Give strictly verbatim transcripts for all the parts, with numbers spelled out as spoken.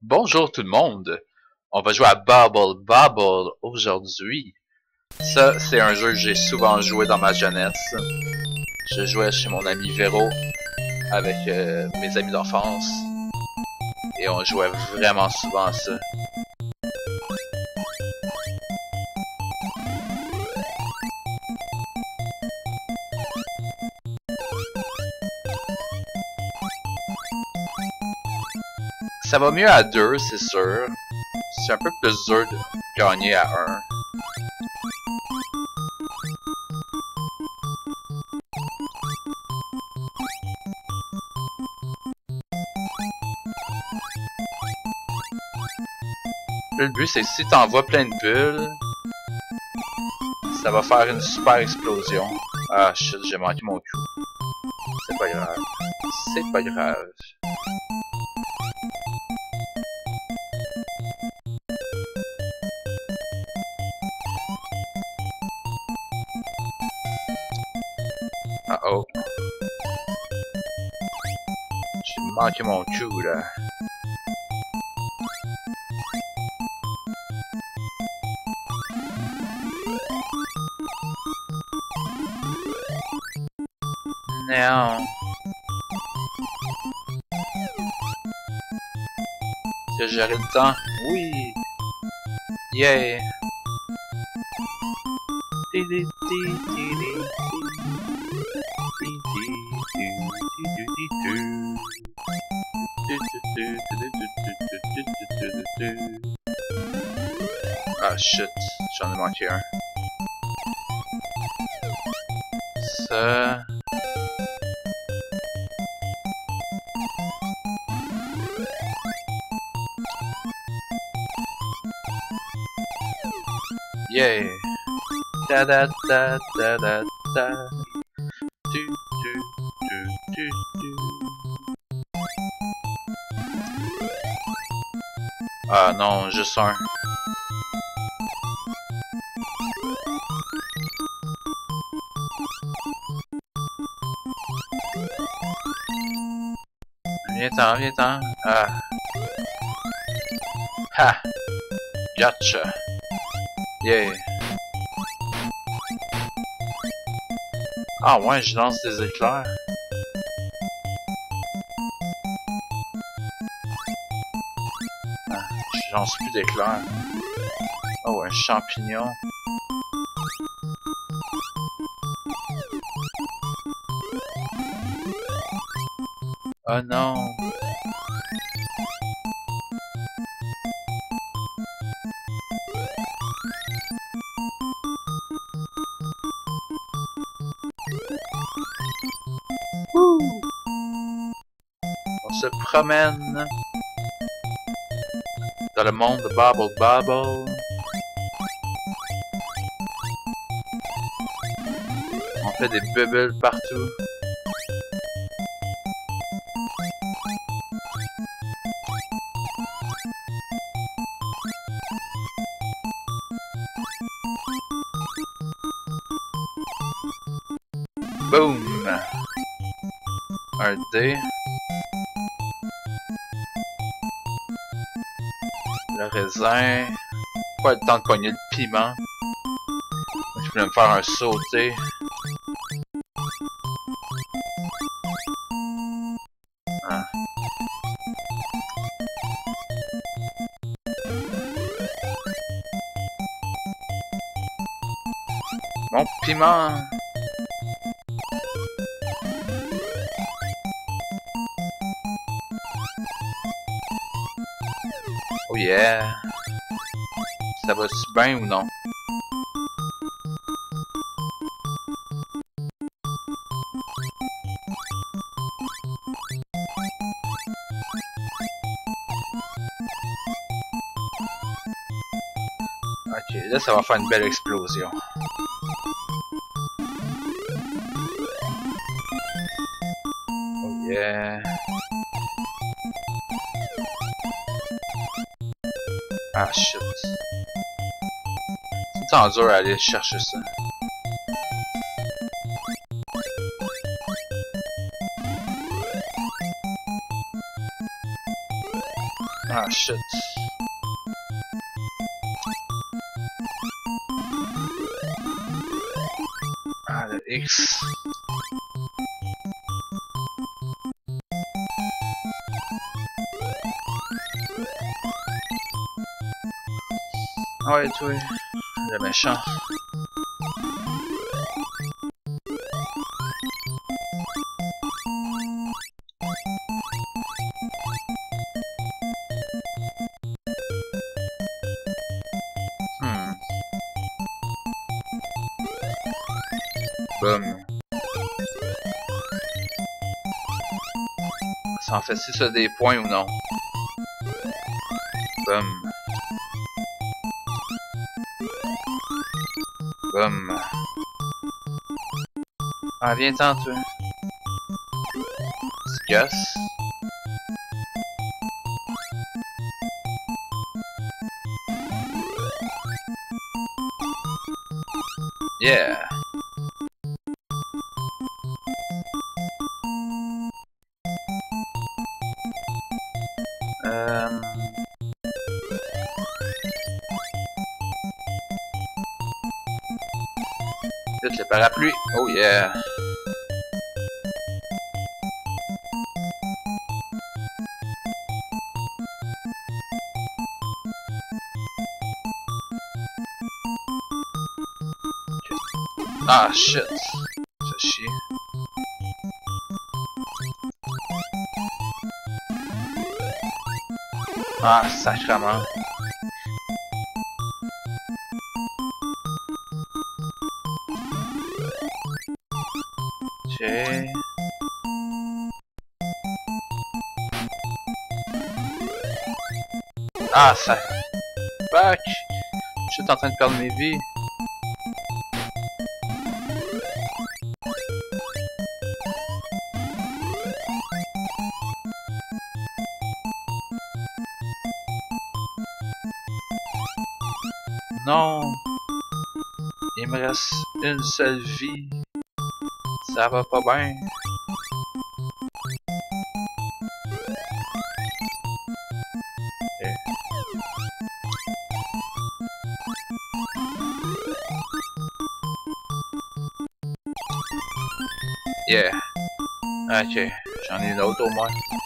Bonjour tout le monde, on va jouer à Bubble Bubble aujourd'hui. Ça, c'est un jeu que j'ai souvent joué dans ma jeunesse. Je jouais chez mon ami Véro avec euh, mes amis d'enfance et on jouait vraiment souvent à ça. Ça va mieux à deux, c'est sûr. C'est un peu plus dur de gagner à un. Le but, c'est que si t'envoies plein de bulles, ça va faire une super explosion. Ah shit, j'ai manqué mon coup. C'est pas grave. C'est pas grave. Ah oh. J'ai manqué mon coup là. Non. Est-ce que j'aurai le temps? Oui! Yeah! Ah shit, j'en ai manqué un. Ça... Yeah! Da da da da da da. Du du du du du. Ah non, juste un. Viens-t'en, viens-t'en. Ah. Ha! Gotcha! Yeah! Ah ouais, je lance des éclairs. Ah, je lance plus d'éclairs. Oh, un champignon. Oh non! Wouh! On se promène dans le monde de Bubble Bubble. On fait des bubbles partout. Boom! Un dé. Le raisin. Pas le temps de pogner le piment. Je voulais me faire un sauté. Ah. Mon piment! Oh yeah! Ça va-tu bien ou non? Ok, là ça va faire une belle explosion. Oh yeah! Ah shit! C'est tant dur à aller chercher ça. Ah shit. Ah le X. Ouais, toi, le méchant. Hmm. Boom. Ça en fait-tu ça des points ou non? Boom. Boom. Ah, viens-t'en, toi. Tu gasses. Yeah. Euh... Vite le parapluie. Oh yeah. Ah shit. Ça chie. Ah sacrement. Ok. Ah ça. Fuck. Je suis en train de perdre mes vies. Non. Il me reste une seule vie. Ça va pas bien. Okay. Yeah. Ok. J'en ai une autre au moins.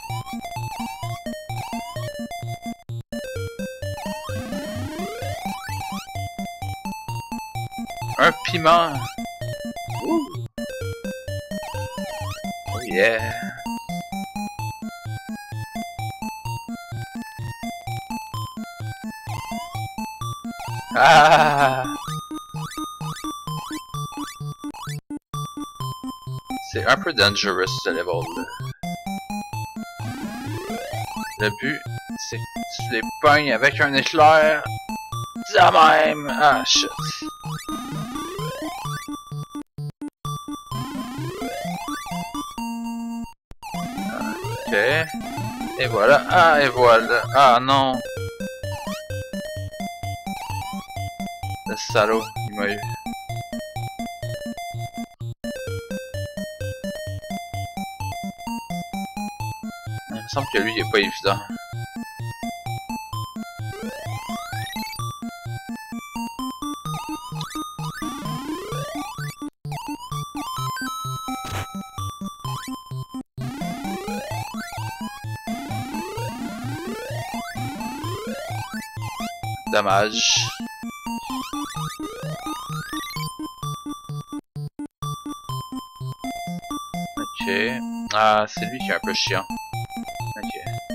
Un piment. Ouh. Oh yeah. Ah. C'est un peu dangerous ce level là. Le but, c'est que tu les pognes avec un éclair. Ça même. Ah shit. Ok. Et voilà. Ah, et voilà. Ah non. Le salaud, il m'a eu. Il me semble que lui, il est pas évident. Dommage. Ok. Ah, c'est lui qui est un peu chiant. Ok.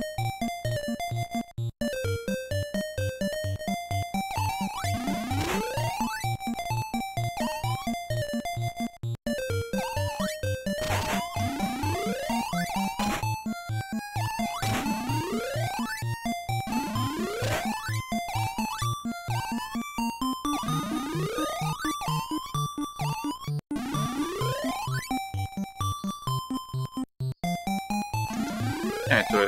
Tiens, toi.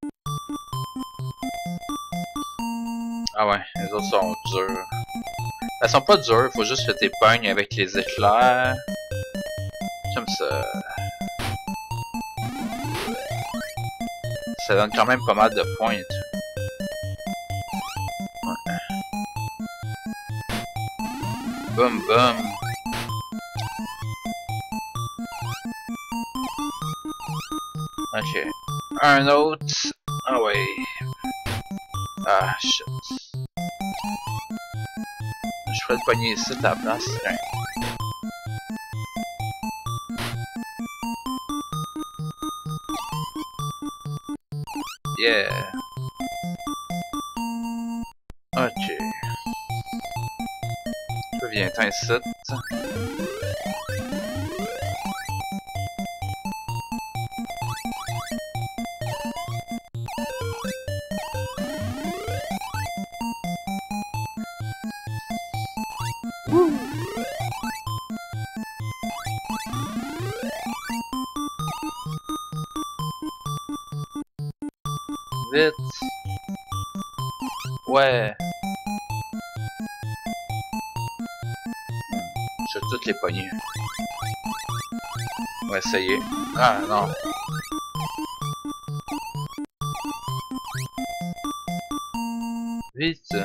Ah ouais, les autres sont durs. Elles sont pas dures, faut juste que t'es pognes avec les éclairs. Comme ça. Ça donne quand même pas mal de points et tout. Ouais. Boum boum. Ok. Un autre. Ah ouais. Ah shit. Je ferais le pogner ici à la place. Hein. Yeah. Ok. Je viens t'en ici. Vite. Ouais. Je vais toutes les pogner. On va essayer. Ah non. Vite.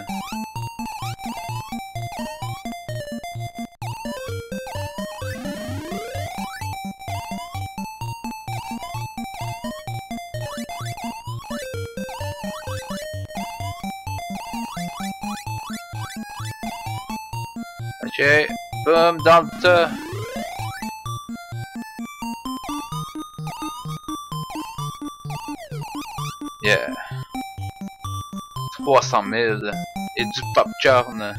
Ok. Boum, dans le tas. Yeah. trois cent mille. Et du popcorn.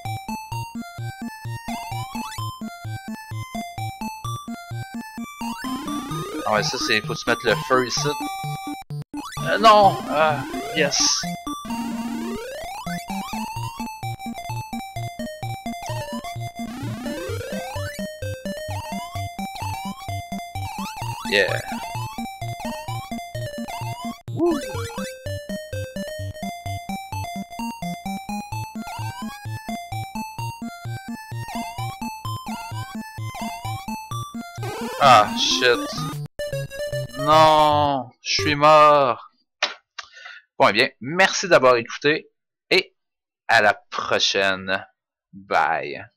Ah ouais, ça c'est... Faut que tu mettes le feu ici. Euh, non! Ah, yes! Yeah. Woo. Ah, shit. Non, je suis mort. Bon, eh bien, merci d'avoir écouté et à la prochaine. Bye.